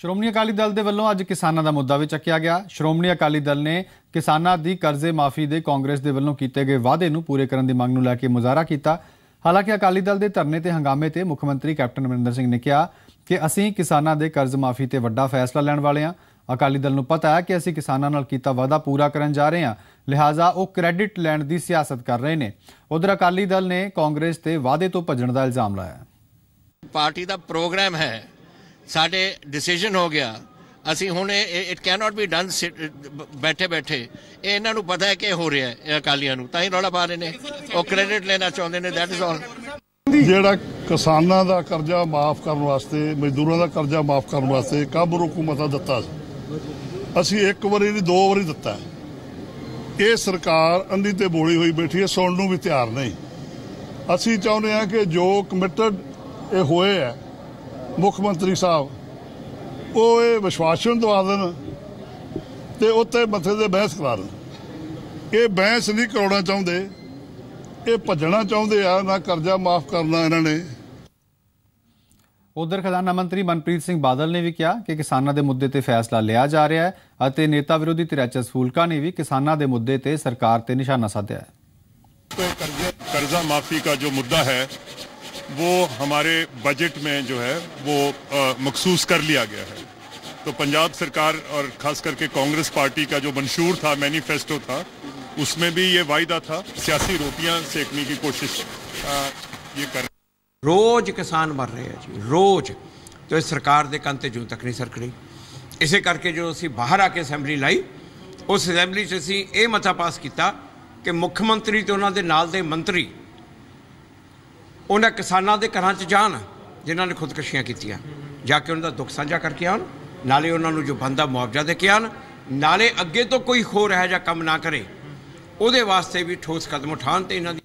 ਸ਼੍ਰੋਮਣੀ ਅਕਾਲੀ ਦਲ ਦੇ ਵੱਲੋਂ ਅੱਜ ਕਿਸਾਨਾਂ ਦਾ ਮੁੱਦਾ ਵੀ ਚੱਕਿਆ ਗਿਆ। ਸ਼੍ਰੋਮਣੀ ਅਕਾਲੀ ਦਲ ਨੇ ਕਿਸਾਨਾਂ ਦੀ ਕਰਜ਼ੇ ਮਾਫੀ ਦੇ ਕਾਂਗਰਸ ਦੇ ਵੱਲੋਂ ਕੀਤੇ ਗਏ ਵਾਅਦੇ ਨੂੰ ਪੂਰੇ ਕਰਨ ਦੀ ਮੰਗ ਨੂੰ ਲੈ ਕੇ ਮੁਜ਼ਾਹਰਾ ਕੀਤਾ। ਹਾਲਾਂਕਿ ਅਕਾਲੀ ਦਲ ਦੇ ਧਰਨੇ ਤੇ ਹੰਗਾਮੇ ਤੇ ਮੁੱਖ ਮੰਤਰੀ ਕੈਪਟਨ ਅਮਰਿੰਦਰ ਸਿੰਘ ਨੇ ਕਿਹਾ ਕਿ ਅਸੀਂ ਕਿਸਾਨਾਂ ਦੇ ਕਰਜ਼ ਮਾਫੀ ਤੇ ਵੱਡਾ ਫੈਸਲਾ ਲੈਣ ਵਾਲੇ ਹਾਂ। ਅਕਾਲੀ ਦਲ ਨੂੰ ਪਤਾ ਹੈ ਕਿ ਅਸੀਂ ਕਿਸਾਨਾਂ ਨਾਲ ਕੀਤਾ ਵਾਅਦਾ ਪੂਰਾ ਕਰਨ ਜਾ ਰਹੇ ਹਾਂ, ਲਿਹਾਜ਼ਾ ਉਹ ਕ੍ਰੈਡਿਟ ਲੈਣ ਦੀ ਸਿਆਸਤ ਕਰ ਰਹੇ ਨੇ। ਉਧਰ ਅਕਾਲੀ ਦਲ ਨੇ ਕਾਂਗਰਸ ਤੇ ਵਾਅਦੇ ਤੋਂ ਭੱਜਣ ਦਾ ਇਲਜ਼ਾਮ ਲਾਇਆ। ਪਾਰਟੀ ਦਾ ਪ੍ਰੋਗਰਾਮ ਹੈ, ਸਾਡੇ ਡਿਸੀਜਨ ਹੋ ਗਿਆ, ਅਸੀਂ ਹੁਣ ਇਟ ਕੈਨੋਟ ਬੀ ਡਨ ਬੈਠੇ ਬੈਠੇ। ਇਹ ਇਹਨਾਂ ਨੂੰ ਪਤਾ ਹੈ ਕਿ ਹੋ ਰਿਹਾ ਹੈ, ਅਕਾਲੀਆਂ ਨੂੰ, ਤਾਂ ਹੀ ਰੌਲਾ ਪਾ ਰਹੇ ਨੇ। ਉਹ ਕ੍ਰੈਡਿਟ ਲੈਣਾ ਚਾਹੁੰਦੇ ਨੇ, ਦੈਟ ਇਜ਼ ਆਲ। ਜਿਹੜਾ ਕਿਸਾਨਾਂ ਦਾ ਕਰਜ਼ਾ ਮਾਫ ਕਰਨ ਵਾਸਤੇ, ਮਜ਼ਦੂਰਾਂ ਦਾ ਕਰਜ਼ਾ ਮਾਫ ਕਰਨ ਵਾਸਤੇ ਕਾਬੂ ਹੁਕੂਮਤਾਂ ਦਿੱਤਾ ਸੀ, ਅਸੀਂ ਇੱਕ ਵਾਰੀ ਨਹੀਂ 2 ਵਾਰੀ ਦਿੱਤਾ। ਇਹ ਸਰਕਾਰ ਅੰधी ਤੇ ਬੋਲੀ ਹੋਈ ਬੈਠੀ ਹੈ, ਸੁਣਨ ਨੂੰ ਵੀ ਤਿਆਰ ਨਹੀਂ। ਅਸੀਂ ਚਾਹੁੰਦੇ ਹਾਂ ਕਿ ਜੋ ਕਮਿਟਡ ਇਹ ਹੋਏ ਹੈ ਮੁੱਖ ਮੰਤਰੀ ਸਾਹਿਬ, ਉਹ ਇਹ ਵਿਸ਼ਵਾਸਨ ਦਵਾ ਦੇਣ ਤੇ ਉੱਤੇ ਮੱਥੇ ਤੇ ਬਹਿਸ ਕਰਾ ਦੇਣ। ਇਹ ਬਹਿਸ ਨਹੀਂ ਕਰਾਉਣਾ ਚਾਹੁੰਦੇ, ਇਹ ਭੱਜਣਾ ਚਾਹੁੰਦੇ ਆ, ਨਾ ਕਰਜ਼ਾ ਮਾਫ ਕਰਨਾ ਇਹਨਾਂ ਨੇ। ਉਧਰ ਖਜ਼ਾਨਾ ਮੰਤਰੀ ਮਨਪ੍ਰੀਤ ਸਿੰਘ ਬਾਦਲ ਨੇ ਵੀ ਕਿਹਾ ਕਿ ਕਿਸਾਨਾਂ ਦੇ ਮੁੱਦੇ ਤੇ ਫੈਸਲਾ ਲਿਆ ਜਾ ਰਿਹਾ ਹੈ ਅਤੇ ਨੇਤਾ ਵਿਰੋਧੀ ਧਿਰ ਫੂਲਕਾ ਨੇ ਵੀ ਕਿਸਾਨਾਂ ਦੇ ਮੁੱਦੇ ਤੇ ਸਰਕਾਰ ਤੇ ਨਿਸ਼ਾਨਾ ਸਾਧਿਆ है। कर्जा माफी का जो मुद्दा है वो हमारे बजट में जो है वो मखसूस कर लिया गया है। तो पंजाब सरकार और खास करके कांग्रेस पार्टी का जो मंशूर था, मैनिफेस्टो था, उसमें भी ये वायदा था। सियासी रोटियां सेकने की कोशिश ये कर। रोज किसान मर रहे हैं जी, रोज। तो इस सरकार के कंन ते जूं तक नहीं सरकड़ी। इसे करके जो असी बाहर आके असैंबली लाई, उस असैंबली च असी ये मता पास किया कि मुख मंत्री तो उन्होंने नाल दे मंत्री उन्हें किसानों के घर च जान जिन्होंने खुदकशियां कीतियां, जाके उन्होंने दुख साझा करके आन, नाले उन्होंने जो बनता मुआवजा दे के आन, नाले अगे तो कोई हो रहा जा काम ना करे, उहदे वास्ते भी ठोस कदम उठान ते इन्हां दी